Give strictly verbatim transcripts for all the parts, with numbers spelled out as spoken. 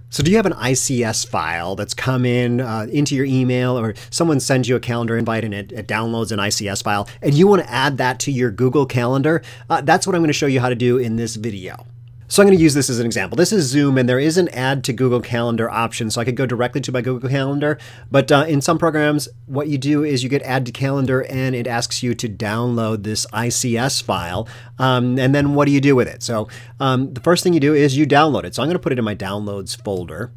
So do you have an I C S file that's come in uh, into your email, or someone sends you a calendar invite and it, it downloads an I C S file, and you want to add that to your Google Calendar? Uh, that's what I'm going to show you how to do in this video. So I'm going to use this as an example. This is Zoom, and there is an add to Google Calendar option, so I could go directly to my Google Calendar. But uh, in some programs, what you do is you get add to calendar, and it asks you to download this I C S file. Um, and then what do you do with it? So um, the first thing you do is you download it. So I'm going to put it in my downloads folder.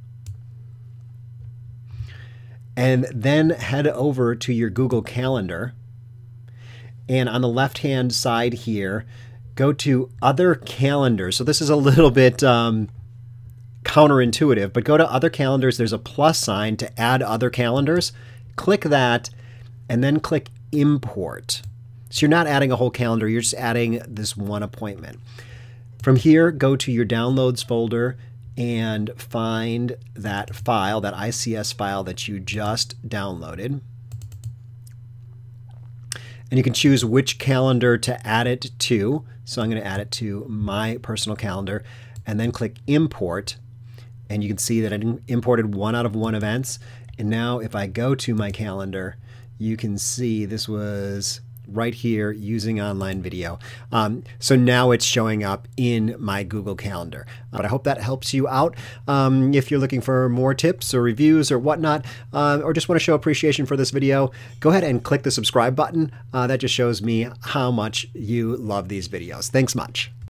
And then head over to your Google Calendar. And on the left-hand side here, go to Other Calendars. So this is a little bit um, counterintuitive, but go to Other Calendars. There's a plus sign to add other calendars. Click that, and then click Import. So you're not adding a whole calendar, you're just adding this one appointment. From here, go to your Downloads folder and find that file, that I C S file that you just downloaded. And you can choose which calendar to add it to. So I'm going to add it to my personal calendar, and then click Import. And you can see that I imported one out of one events. And now if I go to my calendar, you can see this was right here using online video. Um, so now it's showing up in my Google Calendar. But I hope that helps you out. Um, if you're looking for more tips or reviews or whatnot, uh, or just want to show appreciation for this video, go ahead and click the subscribe button. Uh, that just shows me how much you love these videos. Thanks much.